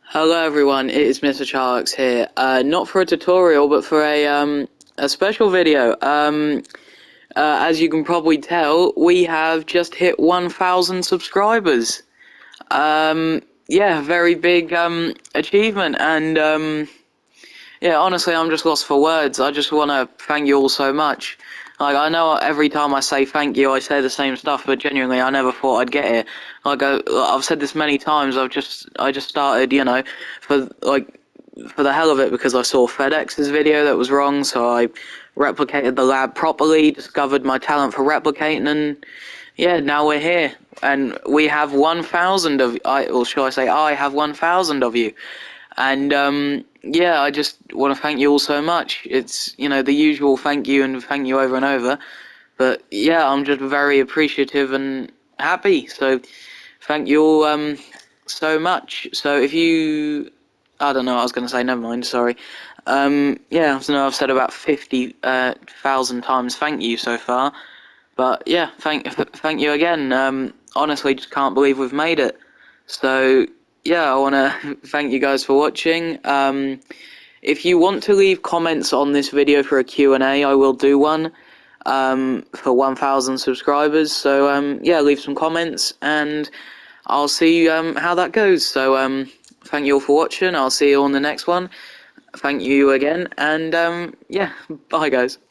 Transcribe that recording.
Hello everyone, it is Mr. Charlix here. Not for a tutorial, but for a special video. As you can probably tell, we have just hit 1,000 subscribers. Yeah, very big achievement, and yeah, honestly, I'm just lost for words. I just want to thank you all so much. Like, I know every time I say thank you, I say the same stuff, but genuinely, I never thought I'd get here. Like, I've said this many times. I just started, for for the hell of it, because I saw FedEx's video that was wrong, so I replicated the lab properly, discovered my talent for replicating, and yeah, now we're here, and we have 1,000 of, or shall I say, I have 1,000 of you. And yeah, I just want to thank you all so much. It's, the usual thank you and thank you over and over. But yeah, I'm just very appreciative and happy. So thank you all so much. So if you, I don't know what I was going to say, never mind, sorry. Yeah, I know I've said about 50,000 times thank you so far. But yeah, thank you again. Honestly, just can't believe we've made it. So yeah, I want to thank you guys for watching. If you want to leave comments on this video for a Q&A, I will do one for 1,000 subscribers. So yeah, leave some comments and I'll see how that goes. So thank you all for watching. I'll see you on the next one. Thank you again, and yeah, bye guys.